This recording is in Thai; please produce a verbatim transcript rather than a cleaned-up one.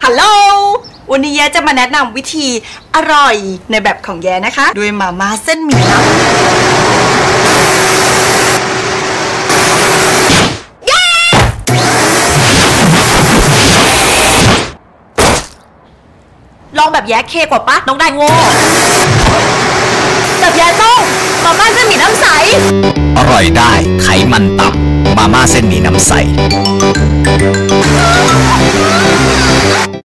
ฮัลโหลวันนี้แย้จะมาแนะนำวิธีอร่อยในแบบของแย้นะคะด้วยมาม่าเส้นหมี่ลับลองแบบแย้เคกว่าปะน้องได้โง่แบบแย้ต้องมาม่าเส้นหมี่น้ำใสอร่อยได้ไขมันต่ำมาม่าเส้นหมี่น้ำใส